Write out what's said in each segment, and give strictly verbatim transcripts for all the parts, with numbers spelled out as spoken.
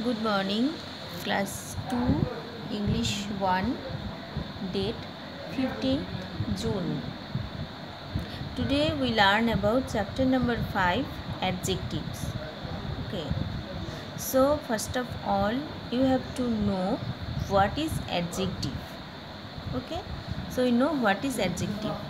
Good morning, class two, English one, date fifteenth June. Today we learn about chapter number five, adjectives. Okay, so first of all you have to know what is adjective. Okay, so you know what is adjective.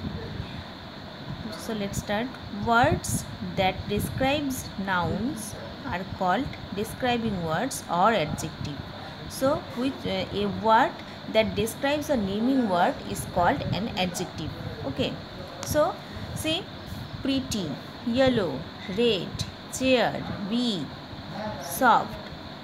So let's start. Words that describes nouns are called describing words or adjective. So which uh, a word that describes a naming word is called an adjective. Okay, so say pretty, yellow, red, chair, big, soft.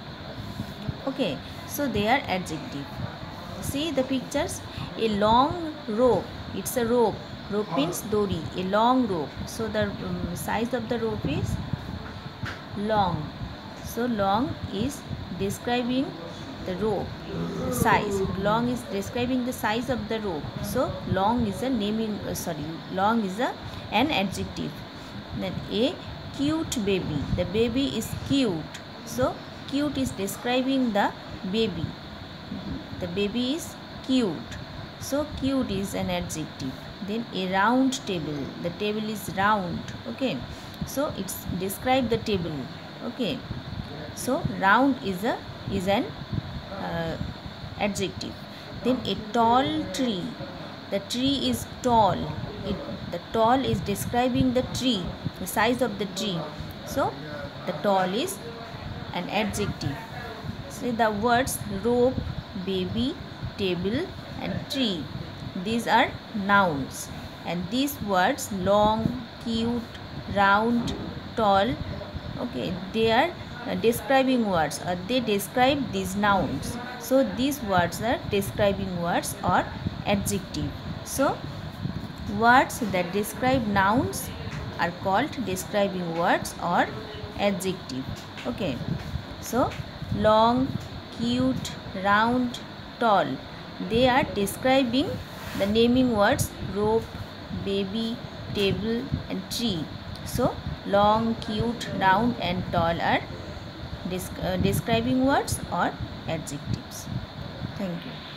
Okay, so they are adjective. See the pictures. A long rope, it's a rope. Rope means dori, a long rope. So the um, size of the rope is long. So long is describing the rope size. Long is describing the size of the rope. So long is a naming uh, sorry long is a an adjective. Then a cute baby, the baby is cute. So cute is describing the baby. The baby is cute. So cute is an adjective. Then a round table, the table is round. Okay, so it's describe the table. Okay, so round is a is an uh, adjective. Then a tall tree, the tree is tall. It, the tall is describing the tree, the size of the tree. So the tall is an adjective. See the words rope, baby, table and tree, these are nouns, and these words long, cute, round, tall, okay, they are uh, describing words, or they describe these nouns. So these words are describing words or adjective. So words that describe nouns are called describing words or adjective. Okay, so long, cute, round, tall, they are describing the naming words rope, baby, table and tree. So long, cute, round and tall are uh, describing words or adjectives. Thank you.